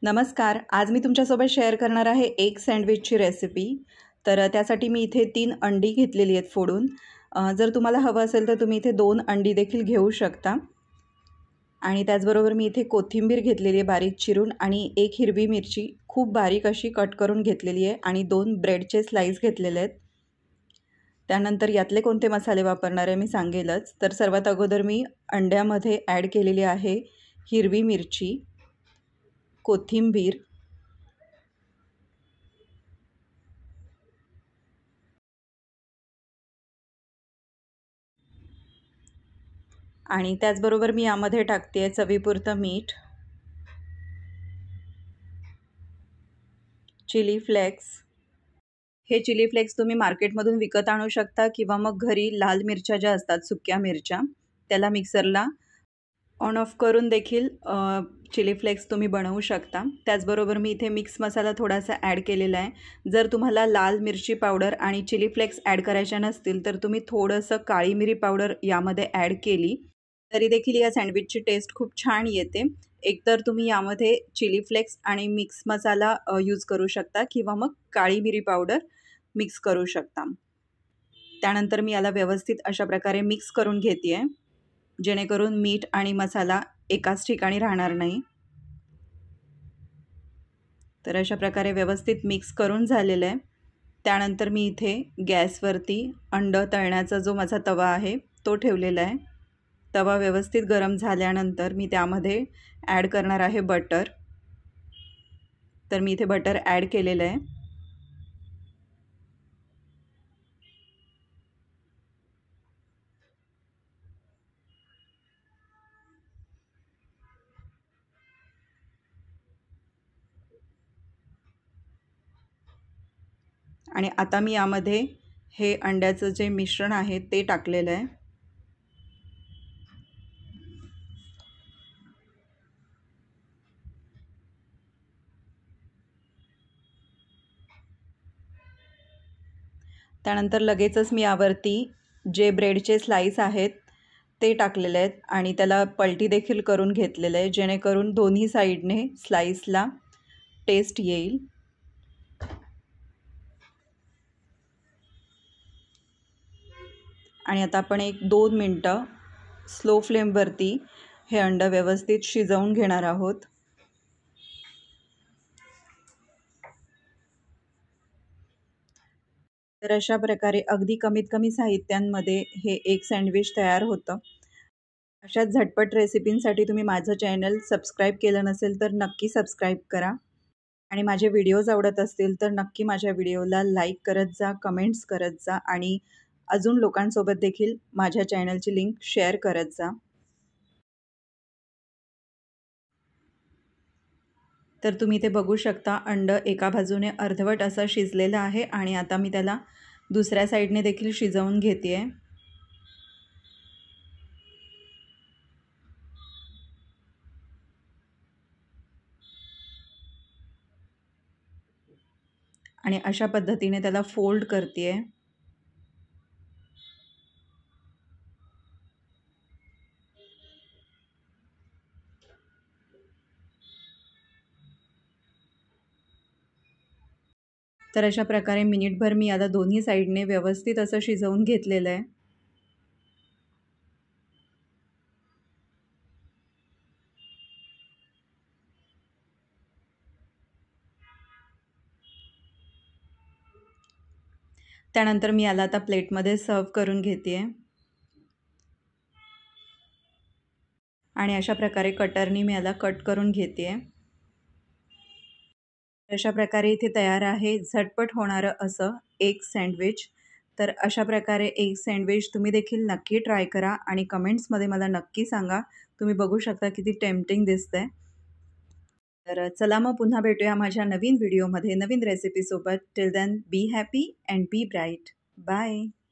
नमस्कार. आज मी तुमच्यासोबत शेअर करणार आहे एग सँडविचची रेसिपी. तर त्यासाठी मी इथे 3 अंडी घेतलेली आहेत फोडून. जर तुम्हाला हवं असेल तर तुम्ही इथे 2 अंडी देखील घेऊ शकता. आणि त्याचबरोबर मी इथे कोथिंबीर घेतलेली आहे बारीक चिरून आणि 1 हिरवी मिरची खूप बारीक अशी कट करून घेतलेली आहे आणि 2 ब्रेडचे स्लाइस घेतलेले आहेत. त्यानंतर यातले कोणते मसाले वापरणार आहे मी सांगेलच. तर सर्वात अगोदर मी अंड्यामध्ये ॲड केलेली आहे हिरवी मिरची, कोथिंबीर, आणि त्याचबरोबर मी यामध्ये टाकते आहे चवीपुरतं मीठ, चिली फ्लेक्स. हे चिली फ्लेक्स तुम्ही मार्केटमधून विकत आणू शकता किंवा मग घरी लाल मिरच्या ज्या असतात सुक्या मिरच्या त्याला मिक्सरला ऑन ऑफ करून देखील चिली फ्लेक्स तुम्ही बनवू शकता. त्याचबरोबर मी इथे मिक्स मसाला थोडासा ॲड केलेला आहे. जर तुम्हाला लाल मिरची पावडर आणि चिली फ्लेक्स ॲड करायच्या नसतील तर तुम्ही थोडंसं काळी मिरी पावडर यामध्ये ॲड केली तरी देखील या सँडविचची टेस्ट खूप छान येते. एकतर तुम्ही यामध्ये चिली फ्लेक्स आणि मिक्स मसाला यूज करू शकता किंवा मग काळी मिरी पावडर मिक्स करू शकता. त्यानंतर मी याला व्यवस्थित अशा प्रकारे मिक्स करून घेते आहे, जेणेकरून मीठ आणि मसाला एकाच ठिकाणी राहणार नाही. तर अशा प्रकारे व्यवस्थित मिक्स करून झालेलं आहे. त्यानंतर मी इथे गॅसवरती अंडं तळण्याचा जो माझा तवा आहे तो ठेवलेला आहे. तवा व्यवस्थित गरम झाल्यानंतर मी त्यामध्ये ॲड करणार आहे बटर. तर मी इथे बटर ॲड केलेलं आहे. आणि आता मी यामध्ये हे अंड्याचं जे मिश्रण आहे ते टाकलेलं आहे. त्यानंतर लगेचच मी यावरती जे ब्रेडचे स्लाइस आहेत ते टाकलेले आहेत आणि त्याला पलटी देखील करून घेतलेलं आहे, जेणेकरून दोन्ही साईडने स्लाइसला टेस्ट येईल. आणि आता आपण 1-2 मिनटं स्लो फ्लेमवरती हे अंडं व्यवस्थित शिजवून घेणार आहोत. तर अशा प्रकारे अगदी कमीत कमी साहित्यांमध्ये हे एक सँडविच तयार होतं. अशा झटपट रेसिपींसाठी तुम्ही माझं चॅनल सबस्क्राईब केलं नसेल तर नक्की सबस्क्राईब करा. आणि माझे व्हिडिओज आवडत असतील तर नक्की माझ्या व्हिडिओला लाईक करत जा, कमेंट्स करत जा आणि अजून लोकांसोबत देखील माझ्या चॅनलची लिंक शेअर करत जा. तर तुम्ही ते बघू शकता अंडं एका बाजूने अर्धवट असं शिजलेलं आहे आणि आता मी त्याला दुसऱ्या साईडने देखील शिजवून घेते आहे. आणि अशा पद्धतीने त्याला फोल्ड करते आहे. तर अशा प्रकारे मिनिटभर मी आता दोन्ही साईडने व्यवस्थित असं शिजवून घेतलेलं आहे. त्यानंतर मी याला आता प्लेटमध्ये सर्व करून घेते आहे. आणि अशा प्रकारे कटरनी मी याला कट करून घेते आहे. अशा प्रकारे इथे तयार आहे झटपट होणारं असं एग सँडविच. तर अशा प्रकारे एग सँडविच तुम्ही देखील नक्की ट्राय करा आणि कमेंट्समध्ये मला नक्की सांगा. तुम्ही बघू शकता किती टेम्पटिंग दिसतंय. तर चला मग पुन्हा भेटूया माझ्या नवीन व्हिडिओमध्ये नवीन रेसिपीसोबत. Till then be happy and be bright. Bye.